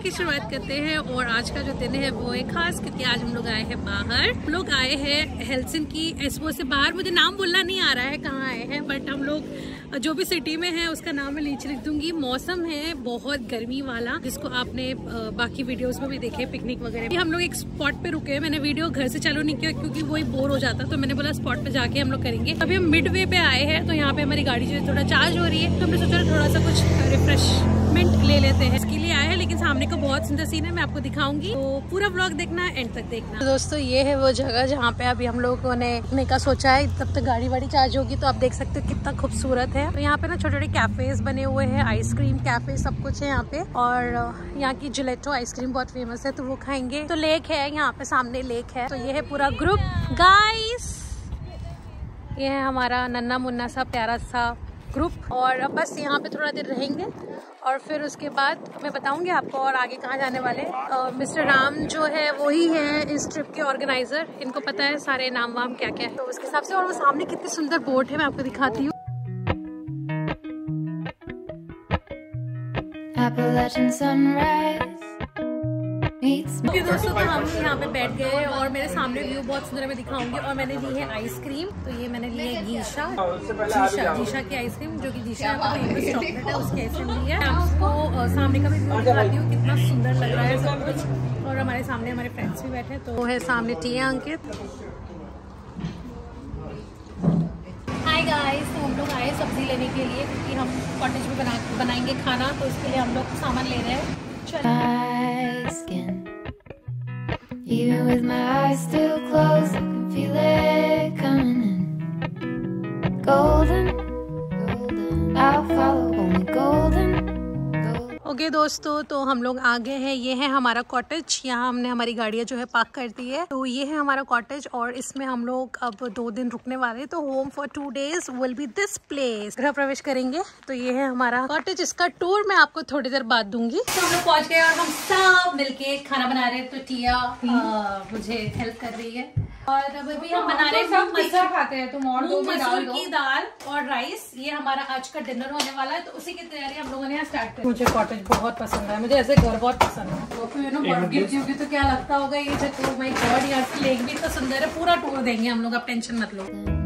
की शुरुआत करते हैं। और आज का जो दिन है वो है खास, क्योंकि आज हम लोग आए हैं बाहर। हम लोग आए हैं हेलसिंकी एस्पो से बाहर। मुझे नाम बोलना नहीं आ रहा है कहाँ आए हैं, बट हम लोग जो भी सिटी में है उसका नाम मैं नीचे लिख दूंगी। मौसम है बहुत गर्मी वाला, जिसको आपने बाकी वीडियोस में भी देखे, पिकनिक वगैरह। हम लोग एक स्पॉट पे रुके हैं। मैंने वीडियो घर से चालू नहीं किया क्योंकि वही बोर हो जाता, तो मैंने बोला स्पॉट पे जाके हम लोग करेंगे। अभी हम मिड वे पे आए हैं, तो यहाँ पे हमारी गाड़ी जो है थोड़ा चार्ज हो रही है, तो हमने सोचा थोड़ा सा कुछ रिफ्रेशमेंट ले लेते हैं। इसके लिए आए हैं, लेकिन सामने का बहुत सुंदर सीन है, मैं आपको दिखाऊंगी, तो पूरा व्लॉग देखना, एंड तक देखना। तो दोस्तों ये है वो जगह जहाँ पे अभी हम लोगों ने रुकने का सोचा है। तब तक गाड़ी वाड़ी चार्ज होगी, तो आप देख सकते हो कितना खूबसूरत है। तो यहाँ पे ना छोटे छोटे कैफेज बने हुए हैं, आइसक्रीम कैफे सब कुछ है यहाँ पे। और यहाँ की जिलेटो आइसक्रीम बहुत फेमस है, तो वो खाएंगे। तो लेक है यहाँ पे, सामने लेक है। तो ये है पूरा ग्रुप गाइस, ये है हमारा नन्ना मुन्ना सा प्यारा सा ग्रुप। और अब बस यहाँ पे थोड़ा देर रहेंगे, और फिर उसके बाद मैं बताऊंगी आपको और आगे कहाँ जाने वाले। मिस्टर राम जो है वही है इस ट्रिप के ऑर्गेनाइजर, इनको पता है सारे नाम वाम क्या क्या है, तो उसके हिसाब से। और वो सामने कितनी सुंदर बोट है, मैं आपको दिखाती हूँ। Appalachian sunrise meets ओके दोस्तों, तो हम यहाँ पे बैठ गए और मेरे सामने व्यू बहुत सुंदर है, मैं दिखाऊंगी। और मैंने ली है आइसक्रीम, तो ये मैंने ली है जीशा की आइसक्रीम, जो कि जीशा फेमस चॉकलेट है, उसकी आइसक्रीम ली है। आपको सामने का भी व्यू दिखाती हूँ, कितना सुंदर लग रहा है सब कुछ। और हमारे सामने हमारे फ्रेंड्स भी बैठे, तो वो है सामने टिया अंकित। हाय गाइस, तो हम लोग आए सब्जी लेने के लिए, क्योंकि हम कॉटेज में बनाएंगे खाना, तो इसके लिए हम लोग सामान ले रहे हैं। my skin. Even with my eyes still closed, I can feel it coming in. Golden, golden, I'll follow only golden. Okay दोस्तों, तो हम लोग आ गए हैं। ये है हमारा कॉटेज, यहाँ हमने हमारी गाड़ियाँ जो है पार्क कर दी है। तो ये है हमारा कॉटेज, और इसमें हम लोग अब 2 दिन रुकने वाले हैं। तो home for 2 days will be this place. गृह प्रवेश करेंगे। तो ये है हमारा कॉटेज, इसका टूर मैं आपको थोड़ी देर बाद दूंगी। तो हम लोग पहुँच गए और हम सब मिलके खाना बना रहे हैं। तो टिया मुझे हेल्प कर रही है, और अभी हम बना रहे हैं मसूर खाते हैं, तो मसूर की दाल और राइस। ये हमारा आज का डिनर होने वाला है, तो उसी की तैयारी हम लोगों ने यहाँ स्टार्ट कर। मुझे कॉटेज बहुत पसंद है, मुझे ऐसे घर बहुत पसंद है। तो फिर गिरती होगी तो क्या लगता होगा ये जो माय गॉड, यहाँ लेक भी तो सुंदर है। पूरा टूर देंगे हम लोग, आप टेंशन मत लो।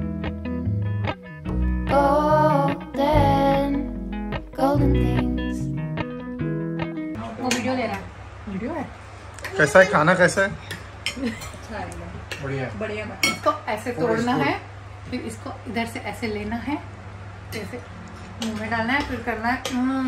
Golden things. वो वीडियो ले रहा है, वीडियो है। कैसा है खाना, कैसा है? बढ़िया बढ़िया। इसको ऐसे तोड़ना है, फिर इसको इधर से ऐसे लेना है, ऐसे मुंह में डालना है, फिर करना है।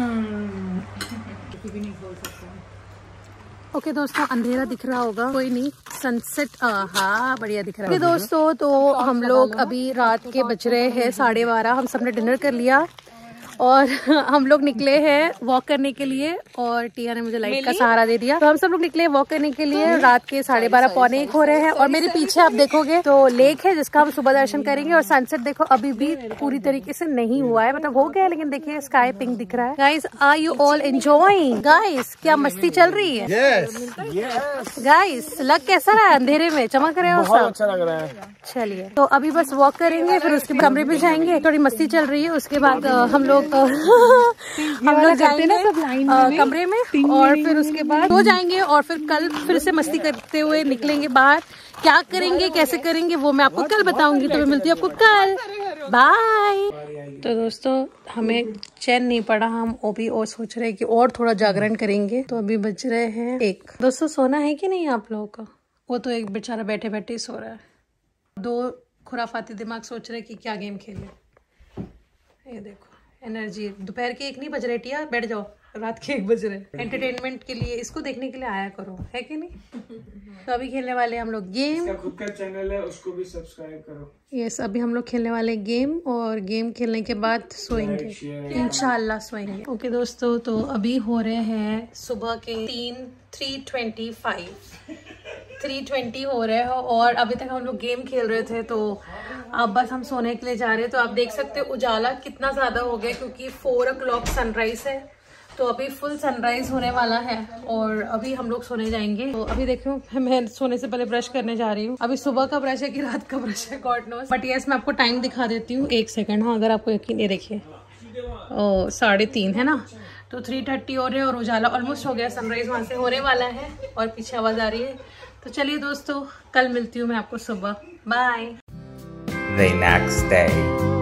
भी नहीं बोल सकते। ओके दोस्तों, अंधेरा दिख रहा होगा, कोई नहीं, सनसेट हाँ बढ़िया दिख रहा है। दोस्तों, तो हम लोग अभी रात के बज रहे हैं 12:30। हम सबने डिनर कर लिया और हम लोग निकले हैं वॉक करने के लिए, और टिया ने मुझे लाइट का सहारा दे दिया। तो हम सब लोग निकले वॉक करने के लिए। रात के 12:30 पौने 1 हो रहे हैं, और मेरे पीछे आप देखोगे तो लेक है, जिसका हम सुबह दर्शन करेंगे। और सनसेट देखो अभी भी पूरी तरीके से नहीं हुआ है, मतलब हो गया, लेकिन देखिए स्काई पिंक दिख रहा है। Guys, are you all enjoying? Guys, क्या मस्ती चल रही है? गाइस, लग कैसा रहा है? अंधेरे में चमक रहे हो सब? अच्छा लग रहा है। चलिए, तो अभी बस वॉक करेंगे, फिर उसके कमरे में जाएंगे। थोड़ी मस्ती चल रही है, उसके बाद हम लोग जाएंगे कमरे में, और फिर उसके बाद हो जाएंगे, और फिर कल फिर से मस्ती करते हुए निकलेंगे बाहर। क्या करेंगे, कैसे करेंगे, वो मैं आपको कल बताऊंगी। तो मैं मिलती हूँ आपको कल, बाय। तो दोस्तों, हमें चैन नहीं पड़ा, हम अभी और सोच रहे हैं कि और थोड़ा जागरण करेंगे। तो अभी बज रहे हैं 1। दोस्तों, सोना है कि नहीं आप लोगों का? वो तो एक बेचारा बैठे बैठे ही सो रहा है। 2 खुराफाती दिमाग सोच रहे कि क्या गेम खेले। ये देखो एनर्जी, दोपहर के 1 नहीं बज रहे टिया, बैठ जाओ, रात के 1 बज रहे। एंटरटेनमेंट के लिए, इसको देखने के लिए आया करो, है कि नहीं? तो अभी खेलने वाले हम लोग गेम। इसका खुद का चैनल है, उसको भी सब्सक्राइब करो। यस, अभी हम लोग खेलने वाले गेम, और गेम खेलने के बाद सोएंगे, इंशाल्लाह सोएंगे। ओके दोस्तों, तो अभी हो रहे हैं सुबह के 3:20 हो रहे हो, और अभी तक हम लोग गेम खेल रहे थे। तो अब बस हम सोने के लिए जा रहे हैं। तो आप देख सकते हो उजाला कितना ज्यादा हो गया, क्योंकि 4 o'clock सनराइज है। तो अभी फुल सनराइज होने वाला है, और अभी हम लोग सोने जाएंगे। तो अभी देखो, मैं सोने से पहले ब्रश करने जा रही हूँ। अभी सुबह का ब्रश है कि रात का ब्रश है, गॉड नोस। बट यस, मैं आपको टाइम दिखा देती हूँ, 1 सेकंड। हाँ, अगर आपको यकीन, ये देखिए 3:30 है ना। तो 3:30 हो रहे हैं और उजाला ऑलमोस्ट हो गया, सनराइज वहाँ से होने वाला है और पीछे आवाज आ रही है। तो चलिए दोस्तों, कल मिलती हूँ मैं आपको सुबह। Bye. The next day.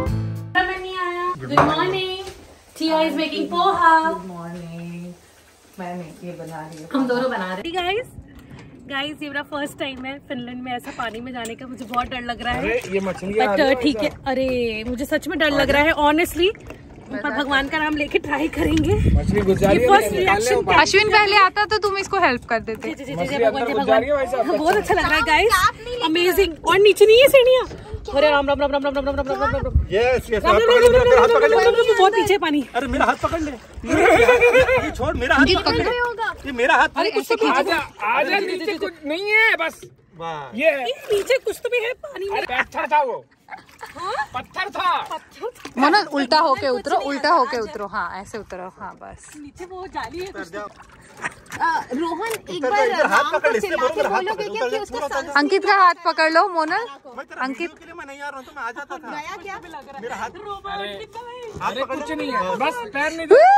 Good morning. Tia is making poha. Good morning. मैं ये बना रही हूँ, हम दोनों बना रहे हैं। गाइस ये मेरा फर्स्ट टाइम है फिनलैंड में ऐसा पानी में जाने का, मुझे बहुत डर लग रहा है। ये मछली बट ठीक है। अरे मुझे सच में डर लग रहा है ऑनेस्टली, पर भगवान का नाम लेके ट्राई करेंगे। मछली घुस जा रही है। फर्स्ट रिएक्शन क्या? अश्विन पहले आता तो तुम इसको हेल्प कर देते। भगवान बहुत अच्छा लग रहा है गाइस, अमेजिंग। और नीचे नहीं है सीढ़ियाँ। अरे राम राम राम राम राम राम राम राम राम राम। यस यस, बहुत पीछे पानी। अरे मेरा हाथ पकड़ ले। ये छोड़, मेरा हाथ पकड़ ले। ये मेरा हाथ। अरे कुछ तो आजा, नीचे कुछ नहीं है, बस ये नीचे कुछ तो भी है पानी में। पत्थर था वो। पत्थर था। मोना उल्टा होके उतरो, उल्टा होके उतरो। हाँ ऐसे उतरो। हाँ बस। नीचे वो जाली है कुछ तो। रोहन एक बार हाथ पकड़, इससे बोलोगे क्या कि उसका अंकित का हाथ पकड़ लो मोनल। अंकित के लिए मैं नहीं आ रहा हूँ, तो मैं आ जाता था। गया क्या? मेरा हाथ। अरे कुछ नहीं है, बस पैर नहीं बस।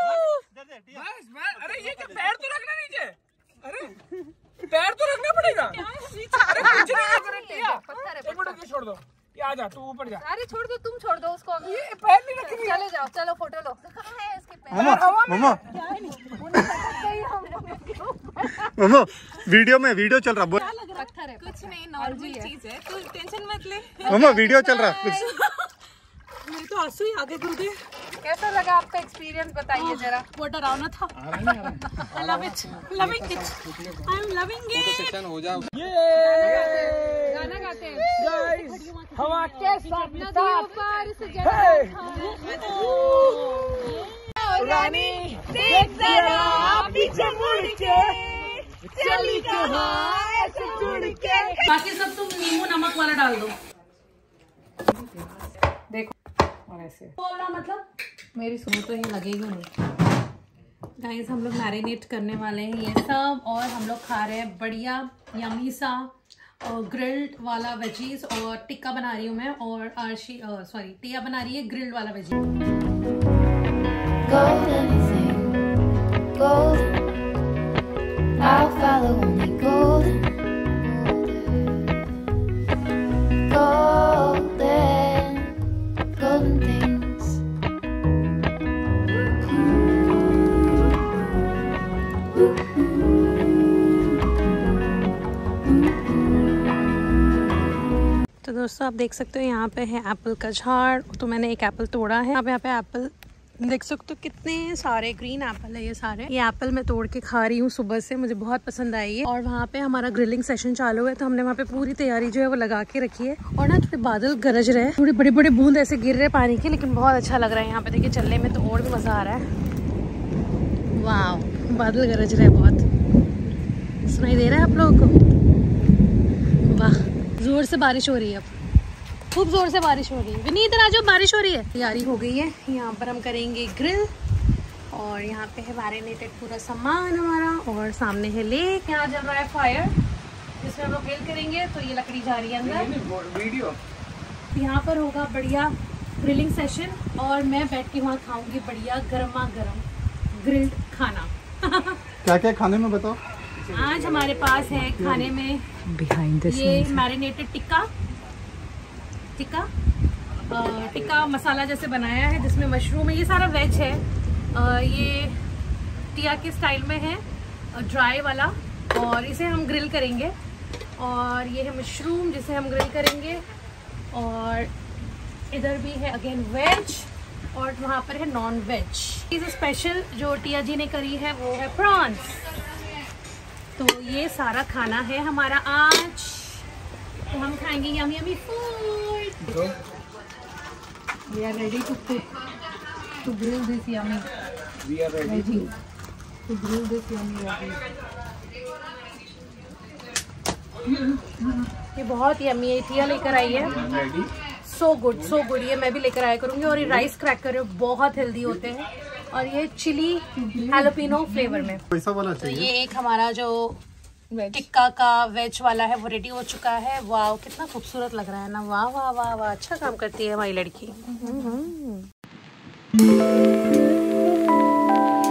अरे ये क्या, पैर तो रखना नीचे। अरे पैर तो रखना पड़ेगा। अरे कुछ नहीं है, एक मिनट छोड़ दो। ये आ जा, तू ऊपर जा। अरे छोड़ दो, तुम छोड़ दो उसको। ये पैर नहीं रखेंगे। चले जाओ, चलो फोटो लो। कहाँ है इसके पैर? मामा मामा वीडियो चल रहा। पत्थर है। कुछ नहीं, नॉर्मल चीज है, तू टेंशन मत ले। मामा वीडियो चल रहा कुछ। मेरे तो आंसू ही आगे गिर गए। कैसा लगा आपका एक्सपीरियंस, बताइए जरा। What a रौना था। I love it, loving it, I'm loving it। गाना गाते हैं। हवा के साथ नदियों पार से रानी देख जरा पीछे मुड़ के, चली कहाँ ऐसे जुड़ के। बाकी सब तुम नींबू नमक वाला डाल दो। देखो और ऐसे बोलना मतलब मेरी सुनो तो ये लगेगी नहीं। गाइस हम लोग मैरिनेट करने वाले हैं ये सब, और हम लोग खा रहे हैं बढ़िया यमी सा और ग्रिल्ड वाला वेजीज। और टिक्का बना रही हूँ मैं, और आरशी सॉरी टिया बना रही है ग्रिल्ड वाला veggies. Golden thing, golden. I'll follow only golden, golden, golden things. तो दोस्तों आप देख सकते हो यहाँ पे है एप्पल का झाड़। तो मैंने एक एप्पल तोड़ा है। यहाँ पे एप्पल देख सकते हो कितने सारे ग्रीन एप्पल है ये सारे। ये एप्पल मैं तोड़ के खा रही हूँ सुबह से, मुझे बहुत पसंद आई है। और वहाँ पे हमारा ग्रिलिंग सेशन चालू है, तो हमने वहाँ पे पूरी तैयारी जो है वो लगा के रखी है। और ना थोड़े बादल गरज रहे हैं, थोड़े बड़े बड़े बूंद ऐसे गिर रहे हैं पानी के, लेकिन बहुत अच्छा लग रहा है यहाँ पे। देखिए चलने में तो और भी मजा आ रहा है। वाह, बादल गरज रहे हैं बहुत। सुनाई दे रहा है आप लोगों को? वाह, जोर से बारिश हो रही है, अब खूब जोर से बारिश हो रही है। विनी इधर आ जाओ, बारिश हो रही है। तैयारी हो गई है, यहाँ पर हम करेंगे ग्रिल। और यहाँ पे है मैरिनेटेड पूरा सामान हमारा, और सामने है लेक। यहाँ जल रहा है फायर जिसमें हम लोग ग्रिल करेंगे। तो ये लकड़ी जा रही है अंदर। वीडियो यहाँ पर होगा बढ़िया ग्रिलिंग सेशन, और मैं बैठ के वहाँ खाऊंगी बढ़िया गर्मा गर्म ग्रिल्ड खाना। क्या क्या खाने में बताओ। आज हमारे पास है खाने में बिहाइंड द ये मैरिनेटेड टिक्का मसाला जैसे बनाया है, जिसमें मशरूम है। ये सारा वेज है। ये टिया के स्टाइल में है, ड्राई वाला, और इसे हम ग्रिल करेंगे। और ये है मशरूम जिसे हम ग्रिल करेंगे। और इधर भी है अगेन वेज, और वहाँ पर है नॉन वेज। इस स्पेशल जो टिया जी ने करी है वो है प्रॉन्स। तो ये सारा खाना है हमारा आज। तो हम खाएंगे yummy yummy food. We are ready to cook, to grill this yummy veggie, to grill this yummy veggie. ये बहुत यम्मी है, टिया लेकर आई है। So good so good. ये मैं भी लेकर आया करूंगी। और ये राइस क्रैकर बहुत हेल्दी होते हैं, और ये चिली हैलोपिनो फ्लेवर में। पैसा वाला तो ये एक हमारा जो टिक्का का वेज वाला है वो रेडी हो चुका है। वाह कितना खूबसूरत लग रहा है ना। वाह वाह वाह वाह, अच्छा काम करती है हमारी लड़की।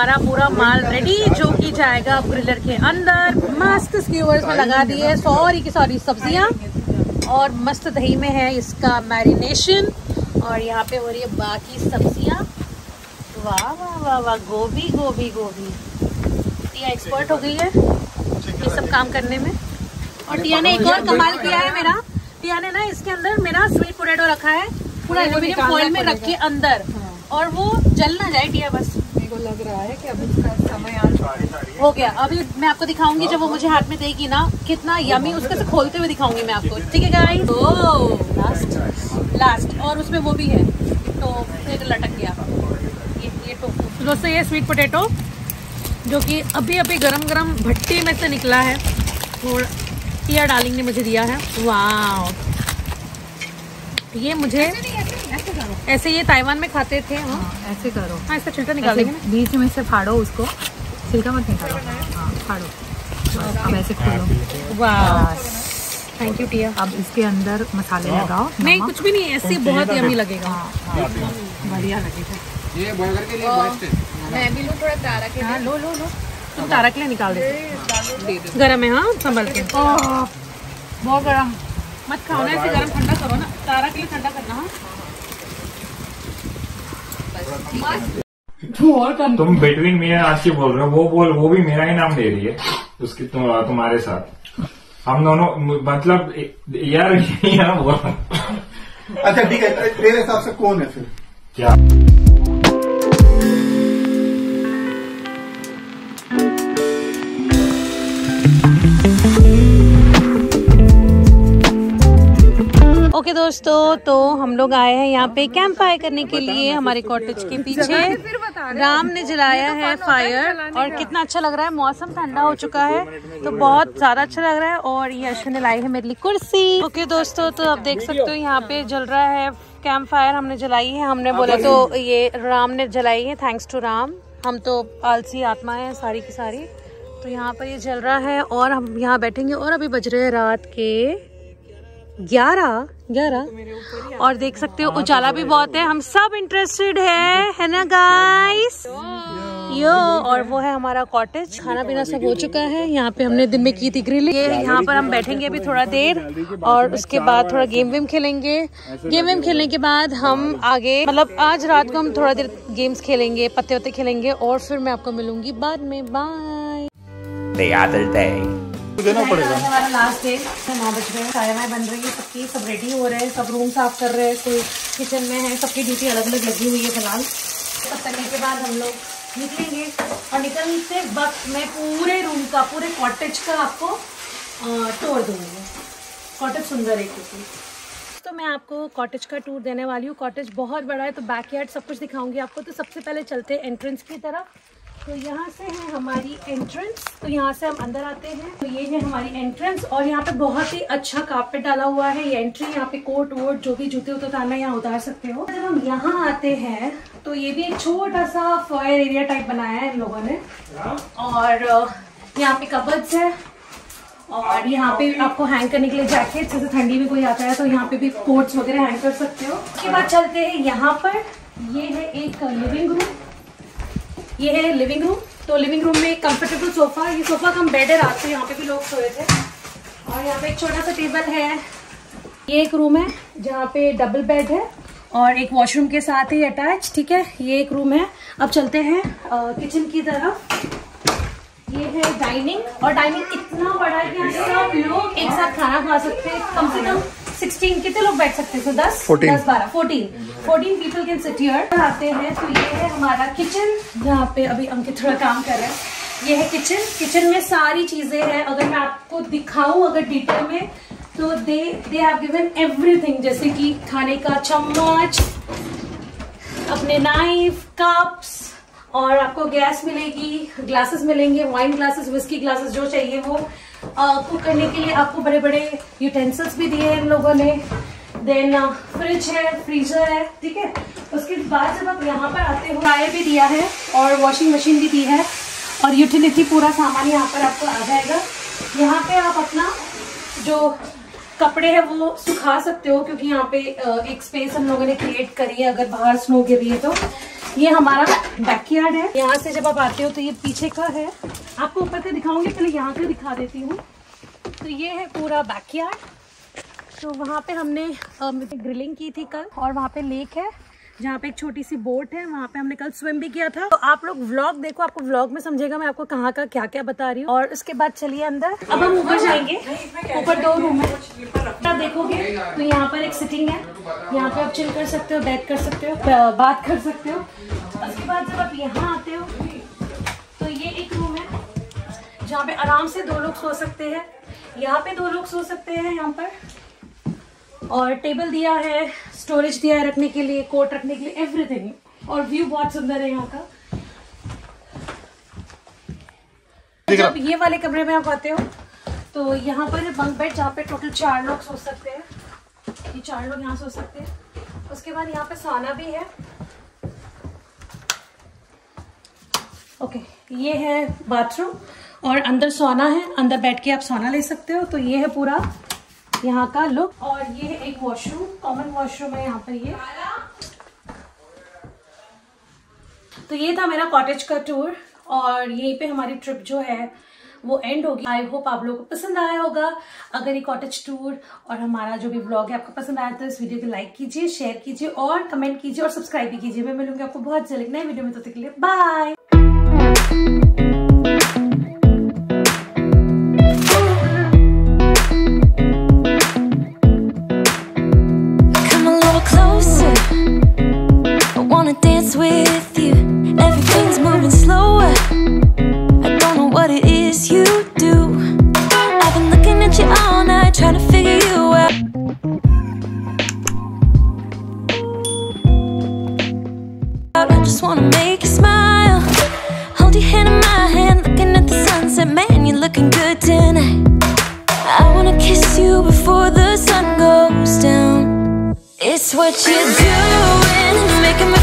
हमारा पूरा माल रेडी, जो कि जाएगा ग्रिलर के अंदर। मस्त स्क्यूवर्स में लगा दिए सॉरी सब्जियां, और मस्त दही में है इसका मैरिनेशन, और यहाँ पे हो रही है बाकी सब्जियां। वाह वाह वाह वाह, गोभी गोभी गोभी। टिया एक्सपर्ट हो गई है ये सब काम करने में। और टिया ने एक और कमाल किया है मेरा, टिया ने ना इसके अंदर मेरा स्वीट पोटैटो रखा है पूरा एल्यूमिनियम फॉइल में रख के अंदर, और वो जल ना जाए टिया, बस मेरे को लग रहा है कि अब इसका समय आ हो गया। अभी मैं आपको दिखाऊंगी जब वो मुझे हाथ में देगी ना, कितना यमी उसके से खोलते हुए दिखाऊंगी मैं आपको, ठीक है गाइस। ओह लास्ट और उसमें वो भी है, तो फिर लटक गया ये टोफू। दोस्तों ये स्वीट पोटैटो जो कि अभी अभी गरम गरम भट्टी में से निकला है, थोड़ा टिया डार्लिंग ने मुझे दिया है। वाह, ये मुझे ऐसे ये ताइवान में खाते थे। हाँ ऐसे करो, हाँ इसका छिलका निकाल देंगे ना, बीच में से फाड़ो उसको, छिलका मत निकालो, हाँ फाड़ो। अब ऐसे खोलो। वाह थैंक यू टिया। अब इसके अंदर मसाले लगाओ। नहीं कुछ भी नहीं, ऐसे बहुत यम्मी लगेगा। बढ़िया लगेगा। ये बर्गर के लिए बेस्ट है। मैं भी लूँ थोड़ा तारा के हाँ लो लो लो, तुम तारा के लिए निकाल दे। गरम है हाँ, संभल के। बहुत गरम मत खाओ ना ऐसे, गरम ठंडा करो ना, तारा के लिए ठंडा करना। हाँ तुम बिटवीन मी एंड आशी बोल रहे हो, वो भी मेरा ही नाम ले रही है उसकी तुम्हारे साथ। हम दोनों मतलब यार यहाँ बोल। अच्छा ठीक है, तेरे हिसाब से कौन है फिर? क्या ओके दोस्तों, तो हम लोग आए हैं यहाँ पे कैंप फायर करने के लिए। हमारे कॉटेज के पीछे राम ने जलाया है फायर, और कितना अच्छा लग रहा है। मौसम ठंडा हो चुका है तो बहुत ज्यादा अच्छा लग रहा है। और ये अश्विन ने लाई है मेरे लिए कुर्सी। ओके दोस्तों, तो आप देख सकते हो यहाँ पे जल रहा है कैंप फायर, हमने जलाई है। हमने बोला तो ये राम ने जलाई है, थैंक्स टू राम। हम तो आलसी आत्मा है सारी की सारी। तो यहाँ पर ये जल रहा है और हम यहाँ बैठेंगे। और अभी बज रहे हैं रात के 11 और देख सकते हो उजाला भी बहुत है। हम सब इंटरेस्टेड है ना गाइस? यो, और वो है हमारा कॉटेज। खाना पीना सब हो चुका है। यहाँ पे हमने दिन में की थी ग्रिल। ये यहाँ पर हम बैठेंगे अभी थोड़ा देर, और उसके बाद थोड़ा गेम वेम खेलेंगे। गेम वेम खेलने के बाद हम आगे, मतलब आज रात को हम थोड़ा देर गेम्स खेलेंगे, पत्ते वत्ते खेलेंगे, और फिर मैं आपको मिलूंगी बाद में। बाय। The other day. देना पड़ेगा। हमारा लास्ट डे, 9 बज रहे हैं, चाय वाय बन रही है सबकी, सब रेडी हो रहे हैं, सब रूम साफ कर रहे हैं, कोई किचन में है, सबकी ड्यूटी अलग अलग लगी हुई है फिलहाल। सब करने के बाद हम लोग निकलेंगे, और निकलते वक्त मैं पूरे रूम का, पूरे कॉटेज का आपको टूर दूंगी। कॉटेज सुंदर है क्योंकि, तो मैं आपको कॉटेज का टूर देने वाली हूँ। कॉटेज बहुत बड़ा है, तो बैकयार्ड सब कुछ दिखाऊंगी आपको। तो सबसे पहले चलते हैं एंट्रेंस की तरफ। तो यहाँ से है हमारी एंट्रेंस, तो यहाँ से हम अंदर आते हैं। तो ये है हमारी एंट्रेंस, और यहाँ पे बहुत ही अच्छा कारपेट डाला हुआ है। ये एंट्री, यहाँ पे कोट वोट जो भी जूते उतारना यहाँ उतार सकते हो। जब हम यहाँ आते हैं तो ये भी एक छोटा सा फॉयर एरिया टाइप बनाया है इन लोगों ने, और यहाँ पे कबर्ड्स है, और यहाँ पे आपको हैंग करने के लिए जैकेट, जैसे ठंडी में कोई आता है तो यहाँ पे भी कोट्स वगैरह हैंग कर सकते हो। उसके बाद चलते हैं यहाँ पर, ये है एक लिविंग रूम। ये है लिविंग रूम। तो लिविंग रूम में एक कंफर्टेबल सोफा, ये सोफा कम बेड है, रात को यहाँ पे भी लोग सोए थे। और यहाँ पे एक छोटा सा टेबल है। ये एक रूम है जहाँ पे डबल बेड है और एक वॉशरूम के साथ ही अटैच, ठीक है। ये एक रूम है। अब चलते हैं किचन की तरफ। ये है डाइनिंग, और डाइनिंग इतना बड़ा है कि यहाँ सब लोग एक साथ खाना खा सकते हैं। कम से कम 16 कितने लोग बैठ सकते हैं? 10 12 14 पीपल कैन सिट हियर। आते हैं तो ये है हमारा किचन, जहाँ पे अभी अंकित थोड़ा काम कर रहे हैं। ये है किचन। किचन में सारी चीजें हैं। अगर मैं आपको दिखाऊं अगर डिटेल में, तो दे हैव गिवन एवरीथिंग, जैसे कि खाने का चम्मच, अपने नाइफ, कप्स, और आपको गैस मिलेगी, ग्लासेस मिलेंगे, वाइन ग्लासेस, विस्की ग्लासेस, जो चाहिए वो। कुक करने के लिए आपको बड़े बड़े यूटेंसिल्स भी दिए हैं इन लोगों ने। देन फ्रिज है, फ्रीजर है, ठीक है। उसके बाद जब आप यहाँ पर आते हो, ड्रायर भी दिया है और वॉशिंग मशीन भी दी है, और यूटिलिटी पूरा सामान यहाँ पर आपको आ जाएगा। यहाँ पे आप अपना जो कपड़े हैं वो सुखा सकते हो, क्योंकि यहाँ पे एक स्पेस हम लोगों ने क्रिएट करी है अगर बाहर स्नो गिर रही है तो। ये हमारा बैकयार्ड है। यहाँ से जब आप आते हो तो ये पीछे का है, आपको ऊपर का दिखाऊंगी, पहले यहाँ का दिखा देती हूँ। तो ये है पूरा बैकयार्ड। तो वहाँ पे हमने ग्रिलिंग की थी कल, और वहाँ पे लेक है जहाँ पे एक छोटी सी बोट है, वहाँ पे हमने कल स्विम भी किया था। तो आप लोग व्लॉग देखो, आपको व्लॉग में समझेगा मैं आपको कहाँ का क्या क्या बता रही हूँ। और उसके बाद चलिए अंदर, अब हम ऊपर जाएंगे। ऊपर 2 रूम है, आप देखोगे तो यहाँ पर एक सिटिंग है, यहाँ पे आप चिल कर सकते हो, बैठ कर सकते हो, बात कर सकते हो। उसके बाद जब आप यहाँ आते हो तो ये एक रूम है जहाँ पे आराम से 2 लोग सो सकते हैं, यहाँ पे 2 लोग सो सकते हैं यहाँ पर। और टेबल दिया है, स्टोरेज दिया है रखने के लिए, कोट रखने के लिए, एवरीथिंग। और व्यू बहुत सुंदर है यहाँ का। जब ये वाले कमरे में आप आते हो तो यहाँ पर बंक बेड जहाँ पे टोटल 4 लोग सो सकते हैं, ये 4 लोग यहाँ सो सकते हैं। उसके बाद यहाँ पे सोना भी है। ओके, ये है बाथरूम और अंदर सोना है, अंदर बैठ के आप सोना ले सकते हो। तो ये है पूरा यहाँ का लुक। और ये है एक वॉशरूम, कॉमन वॉशरूम है यहाँ पर ये। तो ये था मेरा कॉटेज का टूर, और यहीं पे हमारी ट्रिप जो है वो एंड होगी। आई होप आप लोगों को पसंद आया होगा। अगर ये कॉटेज टूर और हमारा जो भी व्लॉग है आपको पसंद आया तो इस वीडियो को लाइक कीजिए, शेयर कीजिए और कमेंट कीजिए और सब्सक्राइब भी कीजिए। मैं मिलूंगी आपको बहुत जल्द नए वीडियो में, तब तक के लिए bye. With you, everything's moving slower. I don't know what it is you do. I've been looking at you all night, trying to figure you out. I just wanna make you smile, hold your hand in my hand, looking at the sunset. Man, you're looking good tonight. I wanna kiss you before the sun goes down. It's what you're doing, making me